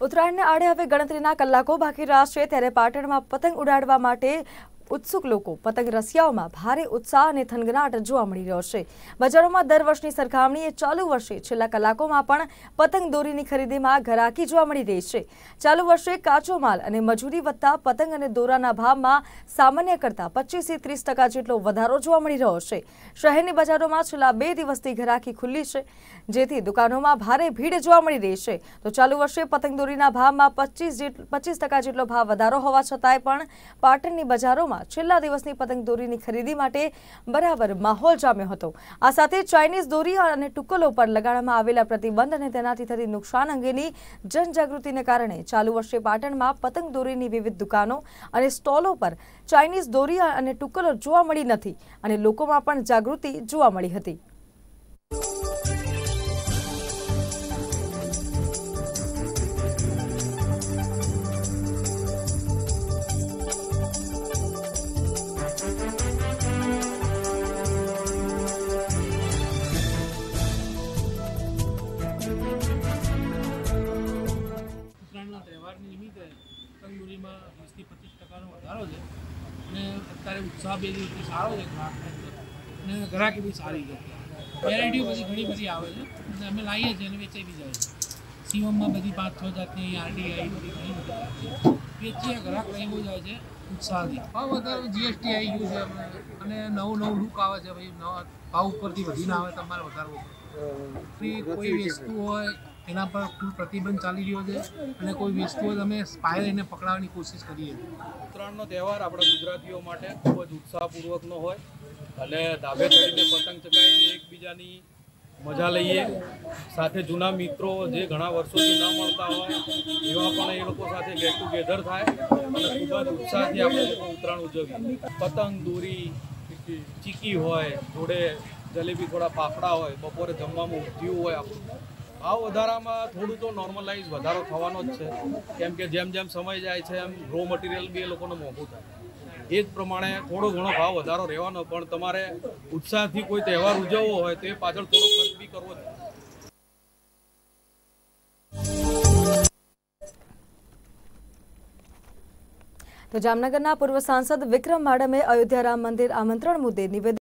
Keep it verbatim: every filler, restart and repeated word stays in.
ઉત્તરાયણને આડે હવે ગણતરીના કલાકો બાકી રહ્યા છે ત્યારે પાટણમાં પતંગ ઉડાડવા માટે ઉત્સુક લોકો પતંગ રસિયાઓમાં ભારે ઉત્સાહ અને થનગનાટ જોવા મળી રહ્યો છે। બજારોમાં દર વર્ષની સરખામણીએ ચાલુ વર્ષે છેલ્લા કલાકોમાં પણ પતંગ દોરીની ખરીદીમાં ઘરાકી જોવા મળી રહી છે। ચાલુ વર્ષે કાચો માલ અને મજૂરી વધતા પતંગ અને દોરાના ભાવમાં સામાન્ય કરતા પચીસ થી ત્રીસ ટકા જેટલો વધારો જોવા મળી રહ્યો છે। શહેરની બજારોમાં છેલ્લા બે દિવસથી ઘરાકી ખુલ્લી છે, જેથી દુકાનોમાં ભારે ભીડ જોવા મળી રહી છે। તો ચાલુ વર્ષે પતંગ દોરીના ભાવમાં પચીસ પચીસ ટકા જેટલો ભાવ વધારો હોવા છતાંય પણ પાટણની બજારોમાં છેલ્લા દિવસની પતંગ દોરીની ખરીદી માટે બરાબર માહોલ જામ્યો હતો। આ સાથે ચાઇનીઝ દોરી અને ટુકલો પર લગાડવામાં આવેલા પ્રતિબંધ અને તેનાથી થતી નુકસાન અંગેની જનજાગૃતિને કારણે ચાલુ વર્ષે પાટણમાં પતંગ દોરીની વિવિધ દુકાનો અને સ્ટોલો પર ચાઇનીઝ દોરી અને ટુકલો જોવા મળી નથી અને લોકોમાં પણ જાગૃતિ જોવા મળી હતી। નિમિત્તે પતંગ દોરીમાં વીસ થી પચીસ ટકાનો વધારો છે અને અત્યારે ઉત્સાહ બે દિવસથી સારો છે અને ગ્રાહકી બી સારી છે। વેરાયટીઓ બધી ઘણી બધી આવે છે અને અમે લાવીએ છીએ અને વેચાઈ બી જાય છે। સીવમમાં બધી પાંચ છ જાતની આરટીઆઈ બધી ઘણી બધી વેચીએ, ગ્રાહક લઈ બહુ જાય છે ઉત્સાહથી। ભાવ વધારે જીએસટી આવી ગયું છે અને નવું નવું લુક આવે છે, ભાઈ નવા ભાવ ઉપરથી વધીને આવે તમારે વધારવું। કોઈ વસ્તુ હોય એના પર ફૂલ પ્રતિબંધ ચાલી રહ્યો છે અને કોઈ વસ્તુઓ તમે સ્પાયર એને પકડાવવાની કોશિશ કરીએ છીએ। ઉત્તરાયણનો તહેવાર આપણા ગુજરાતીઓ માટે ખૂબ જ ઉત્સાહપૂર્વકનો હોય અને ધાબે ચડીને પતંગ ચગાવીને એકબીજાની મજા લઈએ। સાથે જૂના મિત્રો જે ઘણા વર્ષોથી ન મળતા હોય એવા પણ એ લોકો સાથે ગેટ ટુગેધર થાય અને ખૂબ જ ઉત્સાહથી આપણે લોકો ઉત્તરાયણ ઉજવીએ। પતંગ દોરી ચીકી હોય, જોડે જલેબી થોડા ફાફડા હોય, બપોરે જમવામાં ઊંધિયું હોય। આપણું ભાવ વધારામાં થોડું તો નોર્મલાઇઝ વધારો થવાનો જ છે, કેમ કે જેમ જેમ સમય જાય છે એમ રો મટીરિયલ બી એ લોકોને મોંઘું થાય। એ જ પ્રમાણે થોડો ઘણો ભાવ વધારો રહેવાનો, પણ તમારે ઉત્સાહથી કોઈ તહેવાર ઉજવવો હોય તો એ પાછળ થોડો ખર્ચ બી કરવો જ। તો જામનગરના પૂર્વ સાંસદ વિક્રમ માડમે અયોધ્યા રામ મંદિર આમંત્રણ મુદ્દે નિવેદન